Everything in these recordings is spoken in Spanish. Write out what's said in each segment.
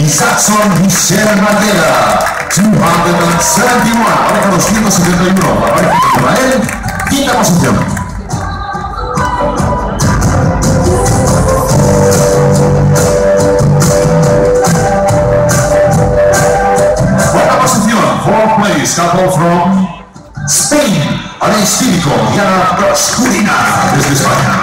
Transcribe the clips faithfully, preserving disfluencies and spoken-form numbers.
Isaacson Michelle Matera, doscientos setenta y uno, pareja doscientos setenta y uno, pareja Israel, quinta posición. Cuarta posición, fourth place, couple from Spain, Alex Tírico y Ana Proskurina, desde España.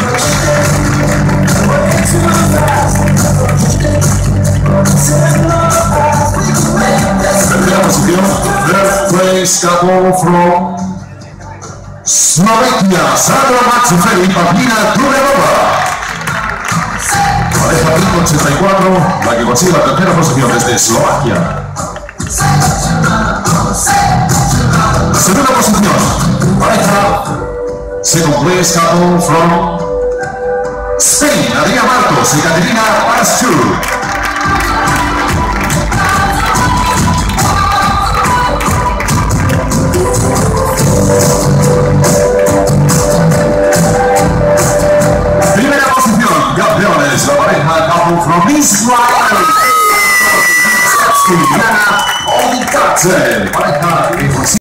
Tercera posición, third place, couple from Slovakia, Sandra Matsufeli y Paulina Trunelova. Pareja cinco ochenta y cuatro, la que consigue la tercera posición desde Eslovaquia. Segunda posición, pareja second place, couple from Spain, Adriana Marcos y Caterina Pastur. Primera posición, campeones, la pareja couple from Israel. Diana Olikatzen, pareja